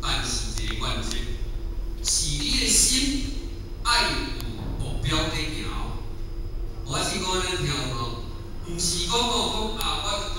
但是一个原则，是你的心爱有目标在行。我是讲咱听有无？毋是讲讲啊，